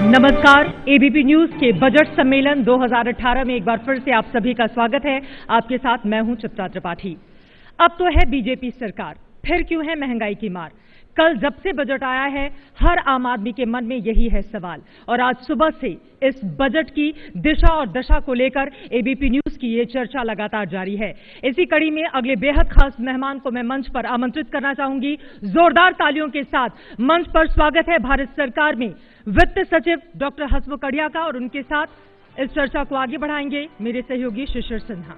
नमस्कार, ABP news के budget सम्मेलन 2018 में एक बार फिर से आप सभी का स्वागत है। आपके साथ मैं हूं चित्रा त्रिपाठी। अब तो है बीजेपी सरकार, फिर क्यों है महंगाई की मार? कल जब से बजट आया है, हर आम आदमी के मन में यही है सवाल, और आज सुबह से इस बजट की दिशा और दशा को लेकर एबीपी न्यूज की ये चर्चा लगातार जारी है। इसी कड़ी में अगले बेहद खास मेहमान को मैं मंच पर आमंत्रित करना चाहूंगी। जोरदार तालियों के साथ मंच पर स्वागत है भारत सरकार में वित्त सचिव डॉक्टर हसमुख अढ़िया का, और उनके साथ इस चर्चा को आगे बढ़ाएंगे मेरे सहयोगी शिशिर सिन्हा।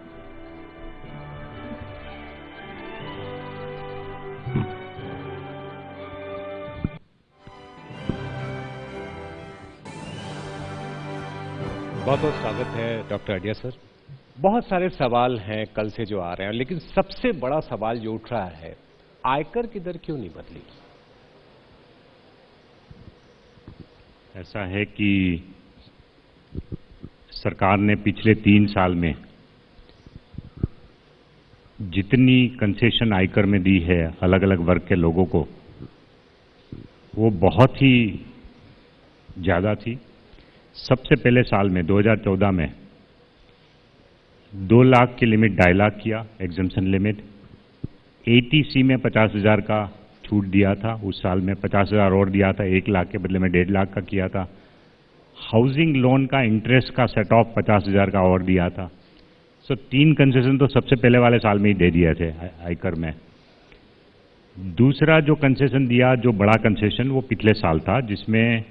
बहुत बहुत स्वागत है डॉक्टर अढ़िया सर। बहुत सारे सवाल हैं कल से जो आ रहे हैं, लेकिन सबसे बड़ा सवाल जो उठ रहा है, आयकर की दर क्यों नहीं बदली? ऐसा है कि सरकार ने पिछले 3 साल में जितनी कंसेशन आयकर में दी है अलग अलग वर्ग के लोगों को, वो बहुत ही ज्यादा थी। सबसे पहले साल में 2014 में 2 लाख की लिमिट 2.5 लाख किया, एग्जम्पशन लिमिट। एटीसी में 50,000 का छूट दिया था, उस साल में 50,000 और दिया था, 1 लाख के बदले में 1.5 लाख का किया था। हाउसिंग लोन का इंटरेस्ट का सेट ऑफ 50,000 का और दिया था। सो 3 कंसेशन तो सबसे पहले वाले साल में ही दे दिए थे आयकर में। दूसरा जो कंसेशन दिया, जो बड़ा कंसेशन, वो पिछले साल था, जिसमें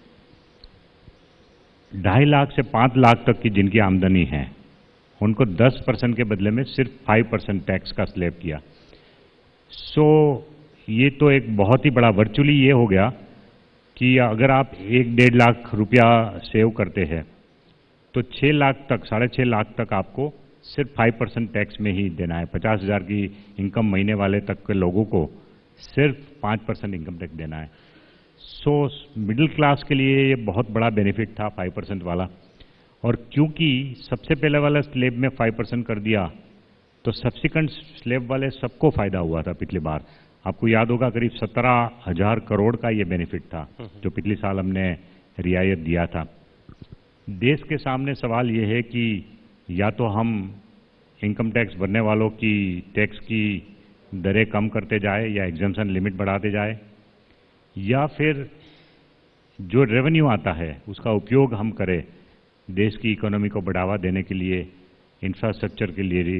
2.5 लाख से 5 लाख तक की जिनकी आमदनी है उनको 10% के बदले में सिर्फ 5% टैक्स का स्लैब किया। सो ये तो एक बहुत ही बड़ा, वर्चुअली ये हो गया कि अगर आप 1-1.5 लाख रुपया सेव करते हैं तो 6 लाख तक, 6.5 लाख तक आपको सिर्फ 5% टैक्स में ही देना है। 50,000 की इनकम महीने वाले तक के लोगों को सिर्फ 5% इनकम टैक्स देना है। सो मिडिल क्लास के लिए ये बहुत बड़ा बेनिफिट था 5% वाला। और क्योंकि सबसे पहले वाला स्लैब में 5% कर दिया, तो सब्सिक्वेंट स्लैब वाले सबको फायदा हुआ था। पिछली बार आपको याद होगा करीब 17,000 करोड़ का ये बेनिफिट था जो पिछले साल हमने रियायत दिया था। देश के सामने सवाल ये है कि या तो हम इनकम टैक्स भरने वालों की टैक्स की दरें कम करते जाए या एग्जम्पशन लिमिट बढ़ाते जाए, या फिर जो रेवेन्यू आता है उसका उपयोग हम करें देश की इकोनॉमी को बढ़ावा देने के लिए, इंफ्रास्ट्रक्चर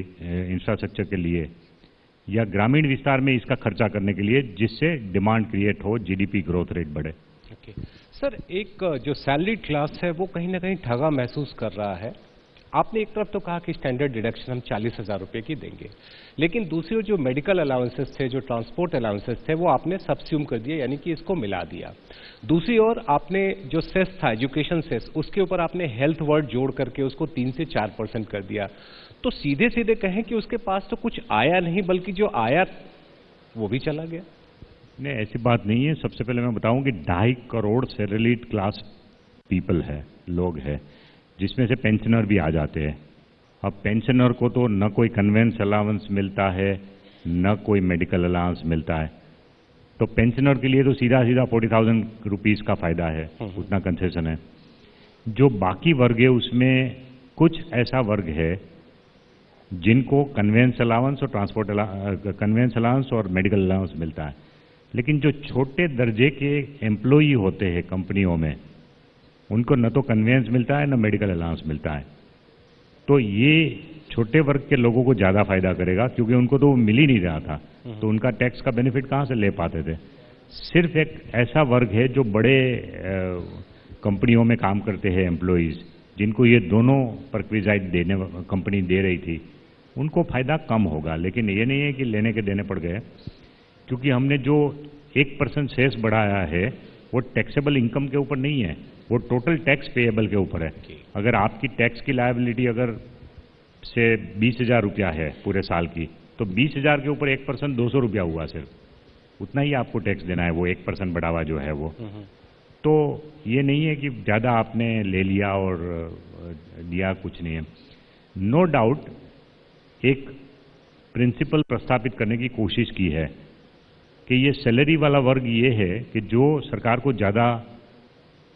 के लिए या ग्रामीण विस्तार में इसका खर्चा करने के लिए, जिससे डिमांड क्रिएट हो, जीडीपी ग्रोथ रेट बढ़े। सर, एक जो सैलरी क्लास है वो कहीं ना कहीं ठगा महसूस कर रहा है। आपने एक तरफ तो कहा कि स्टैंडर्ड डिडक्शन हम 40,000 रुपये की देंगे, लेकिन दूसरी ओर जो मेडिकल अलाउंसेस थे, जो ट्रांसपोर्ट अलाउंसेस थे, वो आपने सब्स्यूम कर दिया, यानी कि इसको मिला दिया। दूसरी ओर आपने जो सेस था, एजुकेशन सेस, उसके ऊपर आपने हेल्थ वर्ड जोड़ करके उसको 3 से 4% कर दिया। तो सीधे सीधे कहें कि उसके पास तो कुछ आया नहीं, बल्कि जो आया वो भी चला गया। नहीं, ऐसी बात नहीं है। सबसे पहले मैं बताऊं कि 2.5 करोड़ सैलरीड क्लास पीपल है, लोग हैं, जिसमें से पेंशनर भी आ जाते हैं। अब पेंशनर को तो न कोई कन्वेंस अलाउंस मिलता है, न कोई मेडिकल अलाउंस मिलता है, तो पेंशनर के लिए तो सीधा सीधा 40,000 रुपीज़ का फायदा है, उतना कंसेशन है। जो बाकी वर्ग है उसमें कुछ ऐसा वर्ग है जिनको कन्वेंस अलाउंस और कन्वेंस अलाउंस और मेडिकल अलाउंस मिलता है, लेकिन जो छोटे दर्जे के एम्प्लॉई होते हैं कंपनियों में, उनको न तो कन्वेंस मिलता है न मेडिकल अलाउंस मिलता है। तो ये छोटे वर्ग के लोगों को ज़्यादा फायदा करेगा, क्योंकि उनको तो मिल ही नहीं रहा था, तो उनका टैक्स का बेनिफिट कहाँ से ले पाते थे। सिर्फ एक ऐसा वर्ग है जो बड़े कंपनियों में काम करते हैं एम्प्लॉइज़, जिनको ये दोनों प्रिक्विजाइट कंपनी दे रही थी, उनको फायदा कम होगा। लेकिन ये नहीं है कि लेने के देने पड़ गए, क्योंकि हमने जो 1% सेस बढ़ाया है वो टैक्सेबल इनकम के ऊपर नहीं है, वो टोटल टैक्स पेएबल के ऊपर है। अगर आपकी टैक्स की लायबिलिटी अगर से 20,000 रुपया है पूरे साल की, तो 20,000 के ऊपर 1% 200 रुपया हुआ, सिर्फ उतना ही आपको टैक्स देना है, वो 1% बढ़ावा जो है वो। तो ये नहीं है कि ज़्यादा आपने ले लिया और दिया कुछ नहीं है। नो डाउट एक प्रिंसिपल प्रस्तापित करने की कोशिश की है कि ये सैलरी वाला वर्ग ये है कि जो सरकार को ज़्यादा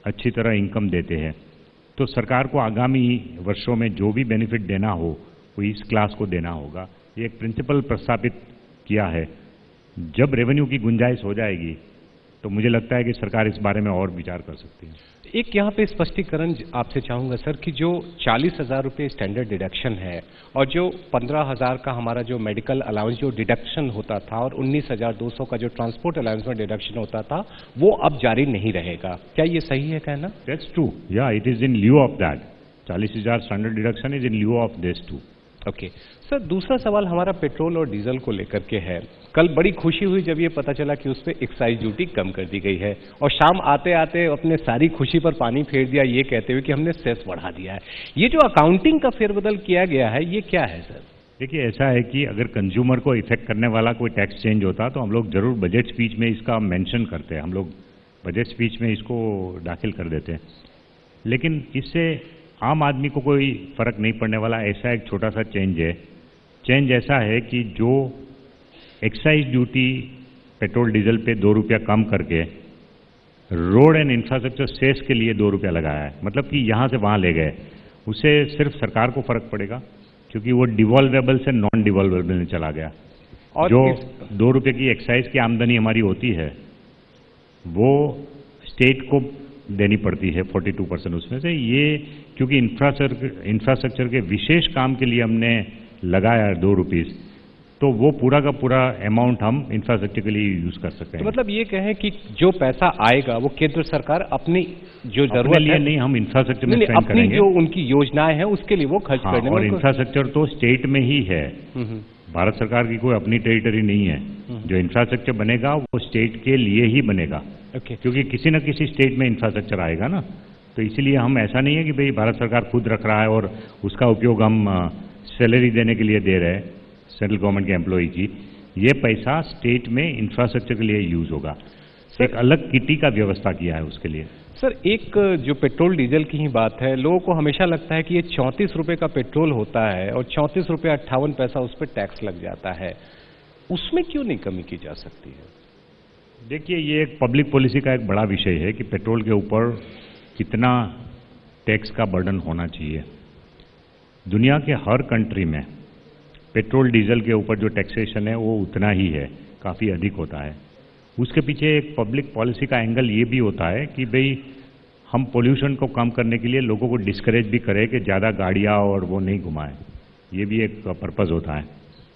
अच्छी तरह इनकम देते हैं, तो सरकार को आगामी वर्षों में जो भी बेनिफिट देना हो वो इस क्लास को देना होगा। ये एक प्रिंसिपल प्रस्तावित किया है। जब रेवेन्यू की गुंजाइश हो जाएगी तो मुझे लगता है कि सरकार इस बारे में और विचार कर सकती है। एक यहाँ पे स्पष्टीकरण आपसे चाहूंगा सर कि जो 40,000 रुपये स्टैंडर्ड डिडक्शन है और जो 15,000 का हमारा जो मेडिकल अलाउंस जो डिडक्शन होता था और 19,200 का जो ट्रांसपोर्ट अलाउंस में डिडक्शन होता था वो अब जारी नहीं रहेगा, क्या ये सही है कहना? दैट्स ट्रू, या it is in lieu of that. 40,000 standard deduction is in lieu of this too. Okay sir, दूसरा सवाल हमारा पेट्रोल और डीजल को लेकर के है। कल बड़ी खुशी हुई जब ये पता चला कि उस पर एक्साइज ड्यूटी कम कर दी गई है और शाम आते आते अपने सारी खुशी पर पानी फेर दिया ये कहते हुए कि हमने सेस बढ़ा दिया है। ये जो अकाउंटिंग का फेरबदल किया गया है ये क्या है सर? देखिए, ऐसा है कि अगर कंज्यूमर को इफेक्ट करने वाला कोई टैक्स चेंज होता तो हम लोग जरूर बजट स्पीच में इसका मेंशन करते हैं, हम लोग बजट स्पीच में इसको दाखिल कर देते हैं, लेकिन इससे आम आदमी को कोई फर्क नहीं पड़ने वाला ऐसा एक छोटा सा चेंज है। चेंज ऐसा है कि जो एक्साइज ड्यूटी पेट्रोल डीजल पे 2 रुपया कम करके रोड एंड इंफ्रास्ट्रक्चर सेस के लिए 2 रुपया लगाया है, मतलब कि यहाँ से वहाँ ले गए, उससे सिर्फ सरकार को फर्क पड़ेगा क्योंकि वो डिवॉल्वेबल से नॉन डिवॉल्वेबल में चला गया। और जो 2 रुपये की एक्साइज की आमदनी हमारी होती है वो स्टेट को देनी पड़ती है 42% उसमें से। ये क्योंकि इंफ्रास्ट्रक्चर के विशेष काम के लिए हमने लगाया 2 रुपीस, तो वो पूरा का पूरा अमाउंट हम इंफ्रास्ट्रक्चर के लिए यूज कर सकते हैं। तो मतलब ये कहें कि जो पैसा आएगा वो केंद्र सरकार अपनी जो जरूरत है नहीं, हम इंफ्रास्ट्रक्चर में स्पेंड अपनी करेंगे, जो उनकी योजनाएं हैं उसके लिए वो खर्च करने में। और इंफ्रास्ट्रक्चर तो स्टेट में ही है, भारत सरकार की कोई अपनी टेरिटरी नहीं है। जो इंफ्रास्ट्रक्चर बनेगा वो स्टेट के लिए ही बनेगा, क्योंकि किसी न किसी स्टेट में इंफ्रास्ट्रक्चर आएगा ना। तो इसलिए हम ऐसा नहीं है कि भाई भारत सरकार खुद रख रहा है और उसका उपयोग हम सैलरी देने के लिए दे रहे हैं सेंट्रल गवर्नमेंट के एम्प्लॉय की। ये पैसा स्टेट में इंफ्रास्ट्रक्चर के लिए यूज होगा। एक अलग किटी का व्यवस्था किया है उसके लिए। सर, एक जो पेट्रोल डीजल की ही बात है, लोगों को हमेशा लगता है कि ये 34 रुपये का पेट्रोल होता है और 34 रुपये 58 पैसा उस पर टैक्स लग जाता है, उसमें क्यों नहीं कमी की जा सकती है? देखिए, ये एक पब्लिक पॉलिसी का एक बड़ा विषय है कि पेट्रोल के ऊपर कितना टैक्स का बर्डन होना चाहिए। दुनिया के हर कंट्री में पेट्रोल डीजल के ऊपर जो टैक्सेशन है वो उतना ही है, काफ़ी अधिक होता है। उसके पीछे एक पब्लिक पॉलिसी का एंगल ये भी होता है कि भाई हम पोल्यूशन को कम करने के लिए लोगों को डिस्करेज भी करें कि ज़्यादा गाड़ियाँ और वो नहीं घुमाएं, ये भी एक पर्पज़ होता है।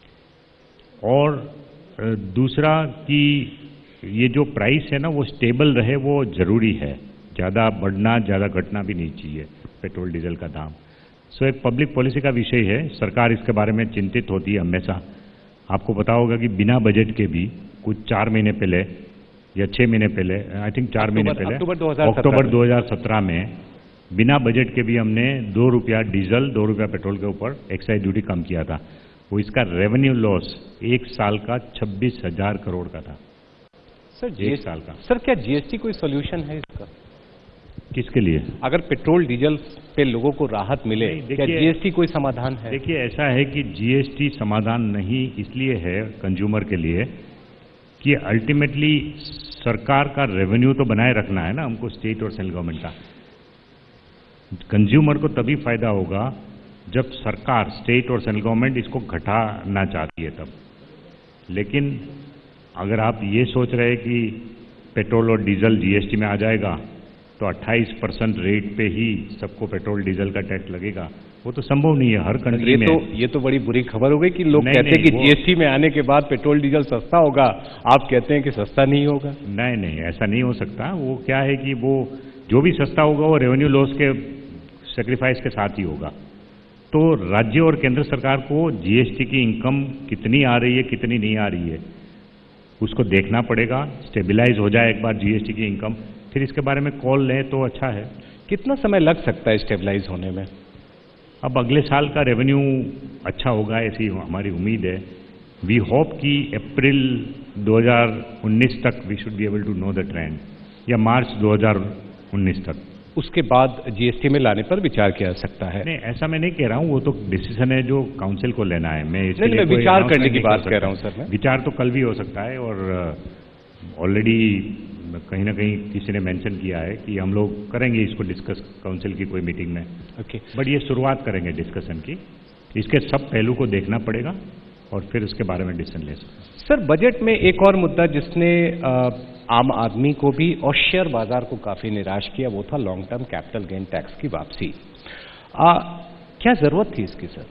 और दूसरा कि ये जो प्राइस है ना वो स्टेबल रहे, वो ज़रूरी है, ज़्यादा बढ़ना ज़्यादा घटना भी नहीं चाहिए पेट्रोल डीजल का दाम। सो एक पब्लिक पॉलिसी का विषय है, सरकार इसके बारे में चिंतित होती है हमेशा। आपको पता होगा कि बिना बजट के भी कुछ 4 महीने पहले या 6 महीने पहले, आई थिंक 4 महीने पहले, अक्टूबर 2017 में बिना बजट के भी हमने 2 रुपया डीजल 2 रुपया पेट्रोल के ऊपर एक्साइज ड्यूटी कम किया था। वो इसका रेवेन्यू लॉस 1 साल का 26,000 करोड़ का था। सर, 1 साल का। सर, क्या जीएसटी कोई सोल्यूशन है इसका? किसके लिए? अगर पेट्रोल डीजल पे लोगों को राहत मिले, क्या जीएसटी कोई समाधान है? देखिए, ऐसा है कि जीएसटी समाधान नहीं इसलिए है कंज्यूमर के लिए कि अल्टीमेटली सरकार का रेवेन्यू तो बनाए रखना है ना हमको, स्टेट और सेंट्रल गवर्नमेंट का। कंज्यूमर को तभी फायदा होगा जब सरकार, स्टेट और सेंट्रल गवर्नमेंट इसको घटाना चाहती है तब। लेकिन अगर आप ये सोच रहे हैं कि पेट्रोल और डीजल जीएसटी में आ जाएगा तो 28% रेट पे ही सबको पेट्रोल डीजल का टैक्स लगेगा, वो तो संभव नहीं है हर कंट्री में। ये तो बड़ी बुरी खबर हो गई कि लोग कहते हैं कि जीएसटी में आने के बाद पेट्रोल डीजल सस्ता होगा, आप कहते हैं कि सस्ता नहीं होगा। नहीं, ऐसा नहीं हो सकता। वो क्या है कि वो जो भी सस्ता होगा वो रेवेन्यू लॉस के सेक्रीफाइस के साथ ही होगा। तो राज्य और केंद्र सरकार को जीएसटी की इनकम कितनी आ रही है कितनी नहीं आ रही है उसको देखना पड़ेगा। स्टेबिलाईज हो जाए एक बार जीएसटी की इनकम, फिर इसके बारे में कॉल लें तो अच्छा है। कितना समय लग सकता है स्टेबलाइज होने में? अब अगले साल का रेवेन्यू अच्छा होगा ऐसी हमारी उम्मीद है। वी होप कि अप्रैल 2019 तक we should be able to know the trend, या मार्च 2019 तक। उसके बाद जीएसटी में लाने पर विचार किया जा सकता है? नहीं, ऐसा मैं नहीं कह रहा हूँ, वो तो डिसीजन है जो काउंसिल को लेना है। मैं विचार करने की बात कह रहा हूँ सर। विचार तो कल भी हो सकता है और ऑलरेडी कहीं ना कहीं किसी ने मेंशन किया है कि हम लोग करेंगे इसको डिस्कस काउंसिल की कोई मीटिंग में। ओके। बट ये शुरुआत करेंगे डिस्कशन की, इसके सब पहलू को देखना पड़ेगा और फिर उसके बारे में डिसीजन ले सकते। सर, बजट में एक और मुद्दा जिसने आम आदमी को भी और शेयर बाजार को काफी निराश किया, वो था long term capital gain tax की वापसी। क्या जरूरत थी इसकी सर?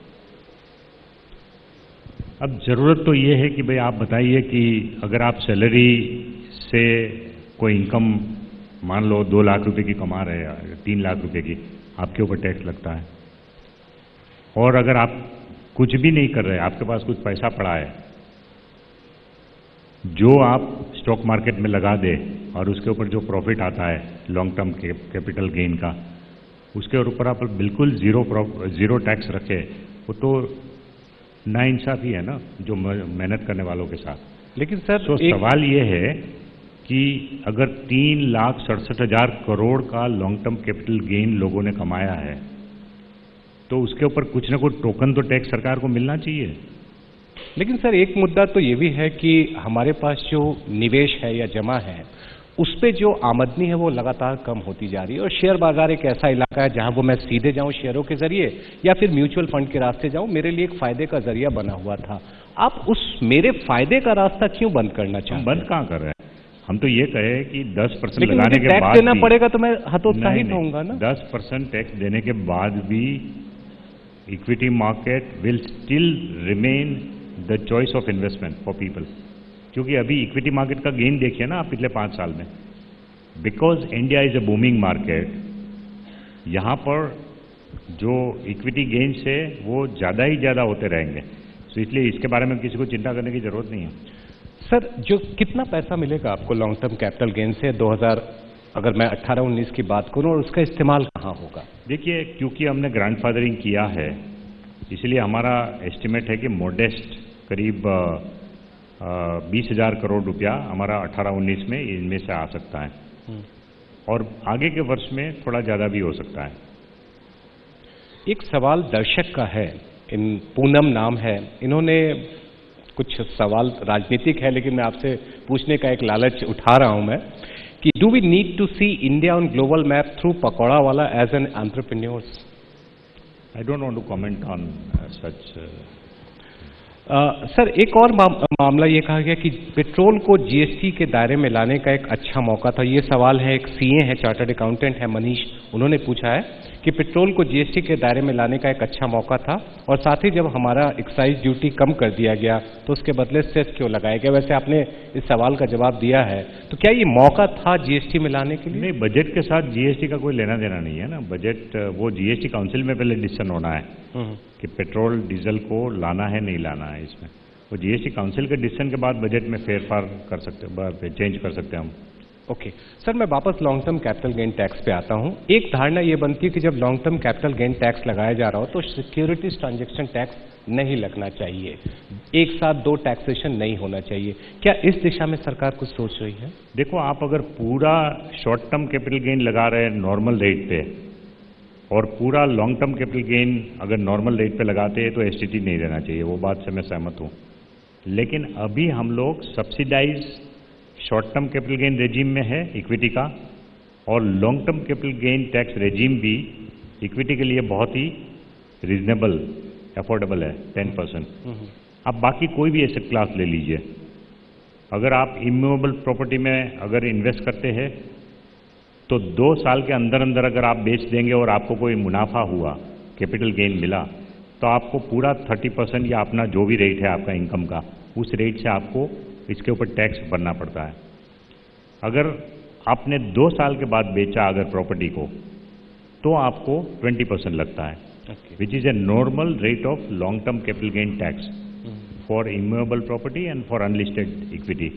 अब जरूरत तो ये है कि भाई आप बताइए कि अगर आप सैलरी से कोई इनकम मान लो 2 लाख रुपए की कमा रहे हैं, 3 लाख रुपए की, आपके ऊपर टैक्स लगता है। और अगर आप कुछ भी नहीं कर रहे, आपके पास कुछ पैसा पड़ा है जो आप स्टॉक मार्केट में लगा दे और उसके ऊपर जो प्रॉफिट आता है लॉन्ग टर्म कैपिटल गेन का, उसके ऊपर आप बिल्कुल जीरो टैक्स रखे, वो तो नाइंसाफी है ना जो मेहनत करने वालों के साथ। लेकिन सर तो सवाल ये है कि अगर 3,67,000 करोड़ का लॉन्ग टर्म कैपिटल गेन लोगों ने कमाया है तो उसके ऊपर कुछ ना कुछ टोकन तो टैक्स सरकार को मिलना चाहिए। लेकिन सर एक मुद्दा तो ये भी है कि हमारे पास जो निवेश है या जमा है उस पे जो आमदनी है वो लगातार कम होती जा रही है, और शेयर बाजार एक ऐसा इलाका है जहां वो मैं सीधे जाऊं शेयरों के जरिए या फिर म्यूचुअल फंड के रास्ते जाऊं, मेरे लिए एक फायदे का जरिया बना हुआ था। आप उस मेरे फायदे का रास्ता क्यों बंद करना चाहते हैं? बंद कहां कर रहे हैं? हम तो ये कहे कि 10% लेकिन लगाने के टैक्स बाद देना पड़ेगा तो मैं हतोत्साहित होऊंगा ना। 10% टैक्स देने के बाद भी equity market will still remain the choice of investment for people. क्योंकि अभी इक्विटी मार्केट का गेन देखिए ना आप पिछले 5 साल में, because India is a booming market, यहां पर जो इक्विटी गेन्स है वो ज़्यादा ही ज़्यादा होते रहेंगे। तो इसलिए इसके बारे में किसी को चिंता करने की जरूरत नहीं है। सर जो कितना पैसा मिलेगा आपको लॉन्ग टर्म कैपिटल गेन से 2000, अगर मैं 18-19 की बात करूं, और उसका इस्तेमाल कहां होगा? देखिए, क्योंकि हमने ग्रैंडफादरिंग किया है इसलिए हमारा एस्टिमेट है कि मोडेस्ट करीब 20,000 करोड़ रुपया हमारा 18-19 में इनमें से आ सकता है, और आगे के वर्ष में थोड़ा ज़्यादा भी हो सकता है। एक सवाल दर्शक का है, इन पूनम नाम है, इन्होंने कुछ सवाल राजनीतिक है लेकिन मैं आपसे पूछने का एक लालच उठा रहा हूं मैं कि do we need to see India on global map through pakora वाला as an entrepreneurs? I don't want to comment on such. Sir एक और मामला ये कहा गया कि पेट्रोल को जीएसटी के दायरे में लाने का एक अच्छा मौका था। ये सवाल है, एक सीए है, चार्टर्ड अकाउंटेंट है मनीष, उन्होंने पूछा है कि पेट्रोल को जीएसटी के दायरे में लाने का एक अच्छा मौका था, और साथ ही जब हमारा एक्साइज ड्यूटी कम कर दिया गया तो उसके बदले सेस क्यों लगाया गया? वैसे आपने इस सवाल का जवाब दिया है, तो क्या ये मौका था जीएसटी में लाने के लिए? नहीं, बजट के साथ जीएसटी का कोई लेना देना नहीं है ना। बजट वो जीएसटी काउंसिल में पहले डिसीजन होना है कि पेट्रोल डीजल को लाना है नहीं लाना है। इसमें वो जीएसटी काउंसिल के डिसीजन के बाद बजट में फेरफार कर सकते, चेंज कर सकते हैं हम। ओके सर, मैं वापस long term capital gain tax पे आता हूं। एक धारणा ये बनती है कि जब long term capital gain tax लगाया जा रहा हो तो सिक्योरिटीज ट्रांजैक्शन टैक्स नहीं लगना चाहिए, एक साथ 2 टैक्सेशन नहीं होना चाहिए। क्या इस दिशा में सरकार कुछ सोच रही है? देखो, आप अगर पूरा शॉर्ट टर्म कैपिटल गेन लगा रहे हैं नॉर्मल रेट पे और पूरा लॉन्ग टर्म कैपिटल गेन अगर नॉर्मल रेट पे लगाते हैं तो एसटीटी नहीं देना चाहिए, वो बात से मैं सहमत हूँ। लेकिन अभी हम लोग subsidise short term capital gain regime में है इक्विटी का, और long term capital gain tax regime भी इक्विटी के लिए बहुत ही रीजनेबल अफोर्डेबल है, 10%। आप बाकी कोई भी एसेट क्लास ले लीजिए, अगर आप इमूवेबल प्रॉपर्टी में अगर इन्वेस्ट करते हैं तो 2 साल के अंदर अंदर अगर आप बेच देंगे और आपको कोई मुनाफा हुआ, कैपिटल गेन मिला, तो आपको पूरा 30% या अपना जो भी रेट है आपका इनकम का, उस रेट से आपको इसके ऊपर टैक्स भरना पड़ता है। अगर आपने 2 साल के बाद बेचा अगर प्रॉपर्टी को, तो आपको 20% लगता है, which is a normal rate of long term capital gain tax for immovable property and for unlisted equity.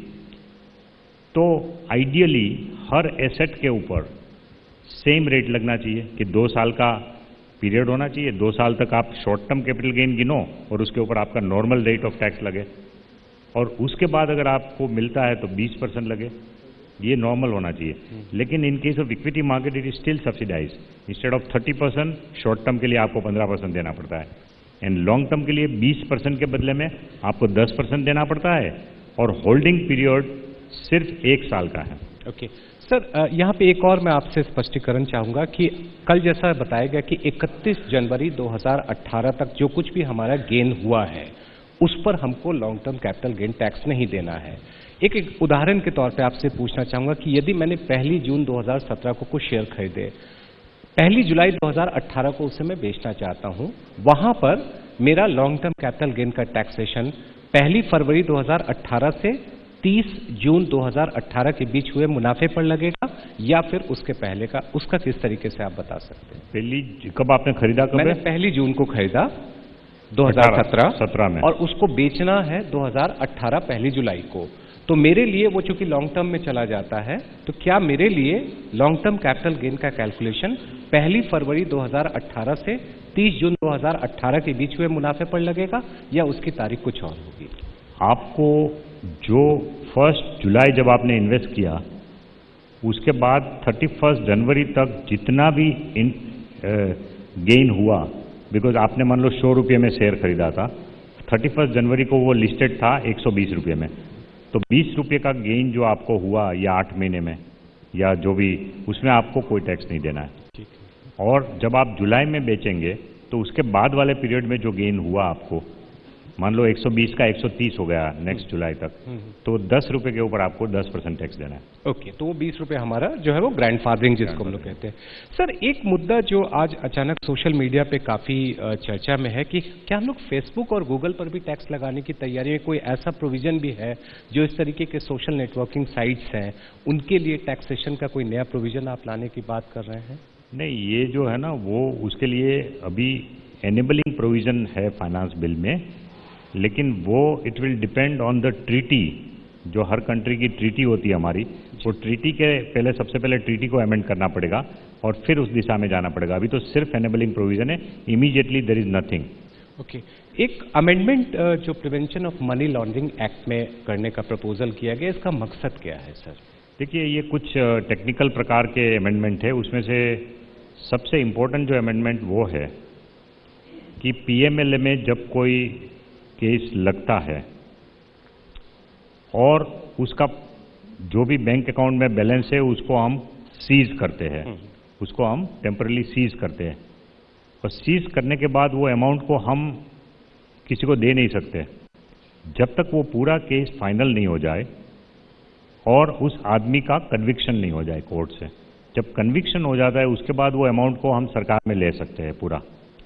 तो आइडियली हर एसेट के ऊपर सेम रेट लगना चाहिए कि 2 साल का पीरियड होना चाहिए, 2 साल तक आप शॉर्ट टर्म कैपिटल गेन गिनो और उसके ऊपर आपका नॉर्मल रेट ऑफ टैक्स लगे, और उसके बाद अगर आपको मिलता है तो 20% लगे, ये नॉर्मल होना चाहिए। लेकिन in case of equity market it is still subsidise, instead of 30% short term के लिए आपको 15% देना पड़ता है, एंड लॉन्ग टर्म के लिए 20% के बदले में आपको 10% देना पड़ता है, और होल्डिंग पीरियड सिर्फ 1 साल का है। ओके सर, यहाँ पे एक और मैं आपसे स्पष्टीकरण चाहूँगा कि कल जैसा बताया गया कि 31 जनवरी 2018 तक जो कुछ भी हमारा गेन हुआ है उस पर हमको long term capital gain tax नहीं देना है। एक उदाहरण के तौर पे आपसे पूछना चाहूँगा कि यदि मैंने 1 जून 2017 को कुछ शेयर खरीदे, 1 जुलाई 2018 को उसे मैं बेचना चाहता हूँ, वहाँ पर मेरा लॉन्ग टर्म कैपिटल गेन का टैक्सेशन 1 फरवरी 2018 से 30 जून 2018 के बीच हुए मुनाफे पर लगेगा या फिर उसके पहले का, उसका किस तरीके से आप बता सकते हैं? कब आपने खरीदा? कब? मैंने 1 जून को खरीदा 2017 में, और उसको बेचना है 2018 1 जुलाई को। तो मेरे लिए वो चूंकि लॉन्ग टर्म में चला जाता है, तो क्या मेरे लिए लॉन्ग टर्म कैपिटल गेन का कैलकुलेशन 1 फरवरी 2018 से 30 जून 2018 के बीच हुए मुनाफे पर लगेगा या उसकी तारीख कुछ और होगी? आपको जो 1 जुलाई जब आपने इन्वेस्ट किया उसके बाद 31 जनवरी तक जितना भी गेन हुआ, बिकॉज आपने मान लो 100 रुपये में शेयर खरीदा था, 31 जनवरी को वो लिस्टेड था 120 रुपये में, तो 20 रुपये का गेन जो आपको हुआ या 8 महीने में या जो भी, उसमें आपको कोई टैक्स नहीं देना है। और जब आप जुलाई में बेचेंगे तो उसके बाद वाले पीरियड में जो गेन हुआ आपको, मान लो 120 का 130 हो गया नेक्स्ट जुलाई तक, तो 10 रुपये के ऊपर आपको 10% टैक्स देना है। ओके, तो वो 20 रुपये हमारा जो है वो ग्रैंडफादरिंग जिसको हम लोग कहते हैं। सर, एक मुद्दा जो आज अचानक सोशल मीडिया पे काफ़ी चर्चा में है कि क्या हम लोग फेसबुक और गूगल पर भी टैक्स लगाने की तैयारी में, कोई ऐसा प्रोविजन भी है जो इस तरीके के सोशल नेटवर्किंग साइट्स हैं उनके लिए टैक्सेशन का कोई नया प्रोविजन आप लाने की बात कर रहे हैं? नहीं, ये जो है ना वो उसके लिए अभी एनेबलिंग प्रोविजन है फाइनेंस बिल में, लेकिन वो it will depend on the treaty. जो हर कंट्री की ट्रीटी होती है हमारी, वो ट्रीटी के पहले, सबसे पहले ट्रीटी को अमेंड करना पड़ेगा और फिर उस दिशा में जाना पड़ेगा। अभी तो सिर्फ एनेबलिंग प्रोविजन है, immediately there is nothing. Okay, एक अमेंडमेंट जो prevention of money laundering act में करने का प्रपोजल किया गया, इसका मकसद क्या है सर? देखिए, ये कुछ टेक्निकल प्रकार के अमेंडमेंट है। उसमें से सबसे इम्पोर्टेंट जो अमेंडमेंट वो है कि पीएमएलए में जब कोई केस लगता है और उसका जो भी बैंक अकाउंट में बैलेंस है उसको हम सीज करते हैं, उसको हम टेम्परली सीज करते हैं, और सीज करने के बाद वो अमाउंट को हम किसी को दे नहीं सकते जब तक वो पूरा केस फाइनल नहीं हो जाए और उस आदमी का कन्विक्शन नहीं हो जाए कोर्ट से। जब कन्विक्शन हो जाता है उसके बाद वो अमाउंट को हम सरकार में ले सकते हैं पूरा,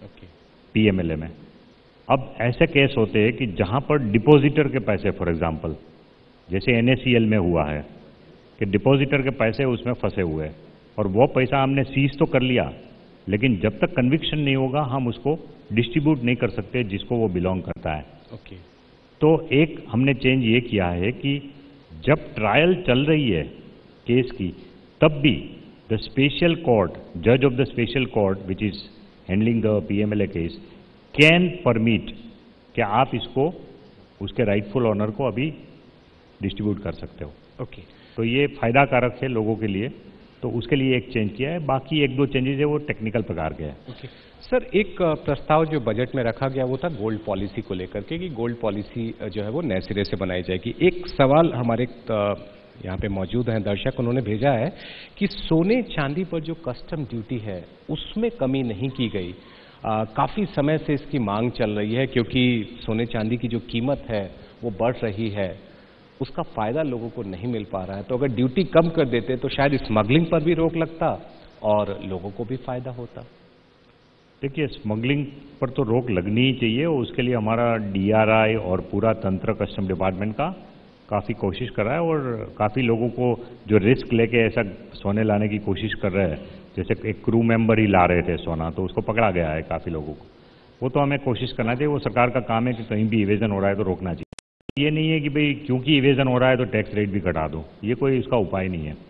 पीएमएलए में। अब ऐसे केस होते हैं कि जहां पर डिपॉजिटर के पैसे, फॉर एग्जांपल जैसे एनएसीएल में हुआ है कि डिपॉजिटर के पैसे उसमें फंसे हुए हैं और वो पैसा हमने सीज तो कर लिया, लेकिन जब तक कन्विक्शन नहीं होगा हम उसको डिस्ट्रीब्यूट नहीं कर सकते जिसको वो बिलोंग करता है। ओके, तो एक हमने चेंज ये किया है कि जब ट्रायल चल रही है केस की, तब भी द स्पेशल कोर्ट, जज of the special court which is handling the PMLA case can permit कि आप इसको उसके राइटफुल ऑनर को अभी डिस्ट्रीब्यूट कर सकते हो। ओके, तो ये फायदा कारक है लोगों के लिए, तो उसके लिए एक चेंज किया है। बाकी एक दो चेंजेस है वो टेक्निकल प्रकार के हैं। ओके सर, एक प्रस्ताव जो बजट में रखा गया वो था गोल्ड पॉलिसी को लेकर के कि गोल्ड पॉलिसी जो है वो नए सिरे से बनाई जाएगी। एक सवाल हमारे यहाँ पे मौजूद हैं दर्शक, उन्होंने भेजा है कि सोने चांदी पर जो कस्टम ड्यूटी है उसमें कमी नहीं की गई। काफ़ी समय से इसकी मांग चल रही है क्योंकि सोने चांदी की जो कीमत है वो बढ़ रही है, उसका फ़ायदा लोगों को नहीं मिल पा रहा है। तो अगर ड्यूटी कम कर देते तो शायद स्मगलिंग पर भी रोक लगता और लोगों को भी फ़ायदा होता। देखिए, स्मगलिंग पर तो रोक लगनी ही चाहिए, उसके लिए हमारा डीआरआई और पूरा तंत्र कस्टम डिपार्टमेंट का काफ़ी कोशिश कर रहा है और काफ़ी लोगों को जो रिस्क लेके ऐसा सोने लाने की कोशिश कर रहे हैं, जैसे एक क्रू मेंबर ही ला रहे थे सोना, तो उसको पकड़ा गया है काफ़ी लोगों को। वो तो हमें कोशिश करना चाहिए, वो सरकार का काम है कि कहीं भी इवेजन हो रहा है तो रोकना चाहिए। ये नहीं है कि भाई क्योंकि इवेजन हो रहा है तो टैक्स रेट भी घटा दो, ये कोई उसका उपाय नहीं है।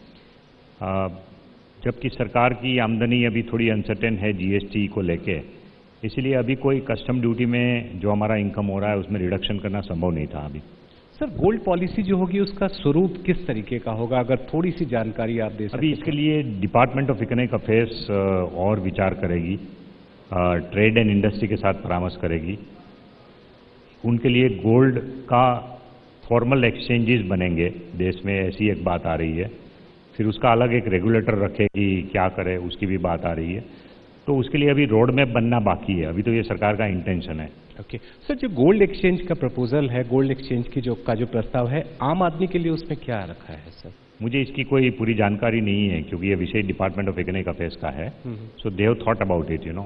जबकि सरकार की आमदनी अभी थोड़ी अनसर्टेन है जीएसटी को लेके, इसलिए अभी कोई कस्टम ड्यूटी में जो हमारा इनकम हो रहा है उसमें रिडक्शन करना संभव नहीं था अभी। सर, गोल्ड पॉलिसी जो होगी उसका स्वरूप किस तरीके का होगा, अगर थोड़ी सी जानकारी आप दे सकते? अभी इसके लिए डिपार्टमेंट ऑफ इकोनॉमिक अफेयर्स और विचार करेगी, ट्रेड एंड इंडस्ट्री के साथ परामर्श करेगी। उनके लिए गोल्ड का फॉर्मल एक्सचेंजेस बनेंगे देश में, ऐसी एक बात आ रही है। फिर उसका अलग एक रेगुलेटर रखे कि क्या करे, उसकी भी बात आ रही है। तो उसके लिए अभी रोड मैप बनना बाकी है, अभी तो ये सरकार का इंटेंशन है। ओके सर, जो गोल्ड एक्सचेंज का प्रपोजल है, गोल्ड एक्सचेंज की जो प्रस्ताव है, आम आदमी के लिए उसमें क्या रखा है सर? मुझे इसकी कोई पूरी जानकारी नहीं है क्योंकि ये विषय डिपार्टमेंट ऑफ इकोनॉमिक अफेयर्स का है। So they have thought about it, you know.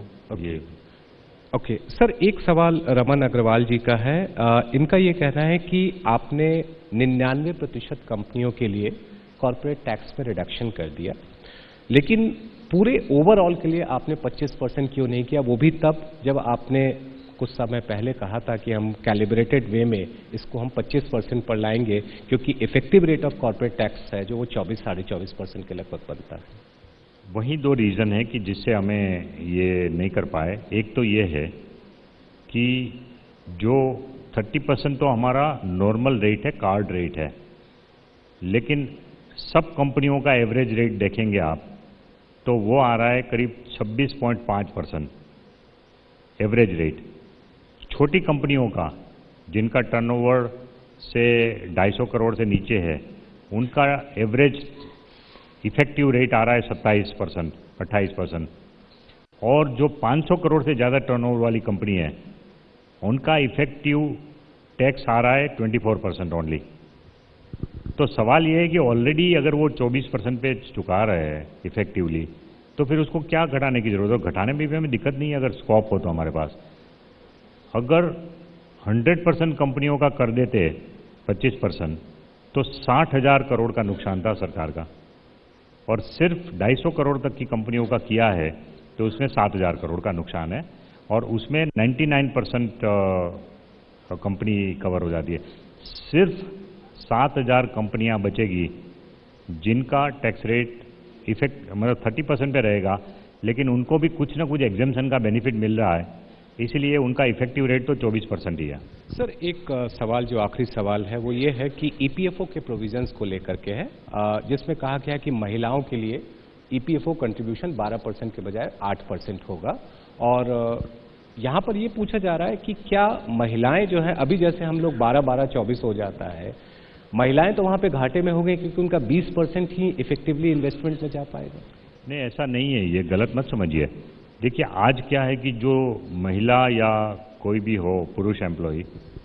Okay sir, एक सवाल रमन अग्रवाल जी का है। इनका ये कहना है कि आपने 99% कंपनियों के लिए कॉर्पोरेट टैक्स में रिडक्शन कर दिया, लेकिन पूरे ओवरऑल के लिए आपने 25% क्यों नहीं किया? वो भी तब जब आपने कुछ समय पहले कहा था कि हम कैलिब्रेटेड वे में इसको हम 25% पर लाएंगे, क्योंकि effective rate of corporate tax है जो वो 24-24.5% के लगभग बनता है। वही दो रीज़न है कि जिससे हमें ये नहीं कर पाए। एक तो ये है कि जो 30% तो हमारा नॉर्मल रेट है, कार्ड रेट है, लेकिन सब कंपनियों का एवरेज रेट देखेंगे आप तो वो आ रहा है करीब 26.5% एवरेज रेट। छोटी कंपनियों का जिनका टर्नओवर से 250 करोड़ से नीचे है, उनका एवरेज इफेक्टिव रेट आ रहा है 27%, 28%। और जो 500 करोड़ से ज़्यादा टर्नओवर वाली कंपनी है, उनका इफेक्टिव टैक्स आ रहा है 24% ओनली। तो सवाल ये है कि ऑलरेडी अगर वो 24% पे चुका रहे हैं इफेक्टिवली, तो फिर उसको क्या घटाने की जरूरत है? घटाने में भी हमें दिक्कत नहीं है अगर स्कोप हो तो हमारे पास। अगर 100% कंपनियों का कर देते 25%, तो 60,000 करोड़ का नुकसान था सरकार का, और सिर्फ 250 करोड़ तक की कंपनियों का किया है तो उसमें 7,000 करोड़ का नुकसान है, और उसमें 99% कंपनी कवर हो जाती है। सिर्फ 7,000 कंपनियां बचेगी जिनका टैक्स रेट इफेक्ट मतलब 30% पे रहेगा, लेकिन उनको भी कुछ ना कुछ एग्जेम्पशन का बेनिफिट मिल रहा है, इसलिए उनका इफेक्टिव रेट तो 24% ही है। सर, एक सवाल जो आखिरी सवाल है वो ये है कि ईपीएफओ के प्रोविजंस को लेकर के है, जिसमें कहा गया कि महिलाओं के लिए ईपीएफओ कंट्रीब्यूशन 12% के बजाय 8% होगा, और यहाँ पर ये पूछा जा रहा है कि क्या महिलाएं जो है, अभी जैसे हम लोग 12-12-24 हो जाता है, महिलाएं तो वहाँ पे घाटे में हो गई क्योंकि उनका 20% ही इफेक्टिवली इन्वेस्टमेंट में जा पाएगा। नहीं, ऐसा नहीं है, ये गलत मत समझिए। देखिए, आज क्या है कि जो महिला या कोई भी हो पुरुष एम्प्लॉय,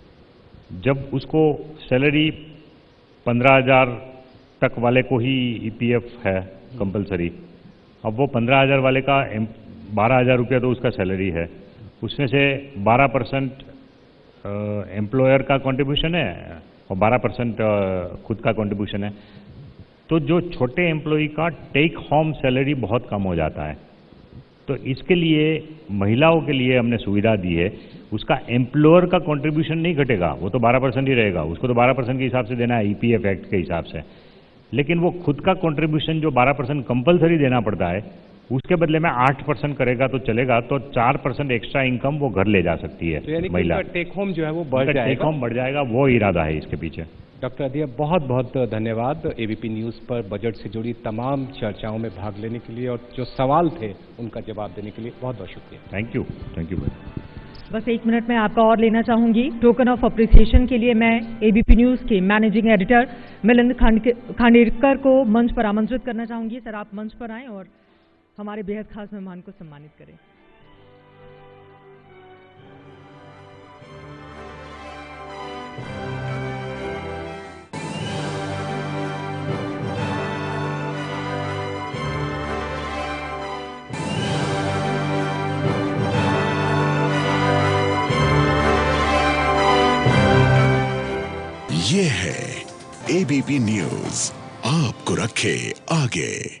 जब उसको सैलरी 15,000 तक वाले को ही ईपीएफ है कंपलसरी, अब वो 15,000 वाले का 12,000 रुपया तो उसका सैलरी है, उसमें से 12% एम्प्लॉयर का कंट्रीब्यूशन है और 12% खुद का कंट्रीब्यूशन है, तो जो छोटे एम्प्लॉय का टेक होम सैलरी बहुत कम हो जाता है। तो इसके लिए महिलाओं के लिए हमने सुविधा दी है, उसका एम्प्लॉयर का कंट्रीब्यूशन नहीं घटेगा, वो तो 12% ही रहेगा, उसको तो 12% के हिसाब से देना है ईपीएफ एक्ट के हिसाब से, लेकिन वो खुद का कंट्रीब्यूशन जो 12% कंपलसरी देना पड़ता है, उसके बदले में 8% करेगा तो चलेगा, तो 4% एक्स्ट्रा इनकम वो घर ले जा सकती है। तो यानी कि महिला टेक होम जो है वो बढ़ जाएगा, टेक होम बढ़ जाएगा, वो इरादा है इसके पीछे। डॉक्टर अधिया, बहुत बहुत धन्यवाद एबीपी न्यूज़ पर बजट से जुड़ी तमाम चर्चाओं में भाग लेने के लिए और जो सवाल थे उनका जवाब देने के लिए बहुत बहुत शुक्रिया। Thank you, thank you. बस एक मिनट में आपका और लेना चाहूंगी। टोकन ऑफ अप्रिसिएशन के लिए मैं एबीपी न्यूज़ के मैनेजिंग एडिटर मिलिंद खांडेरकर को मंच पर आमंत्रित करना चाहूंगी। सर, आप मंच पर आएं और हमारे बेहद खास मेहमान को सम्मानित करें। ये है एबीपी न्यूज़, आपको रखे आगे।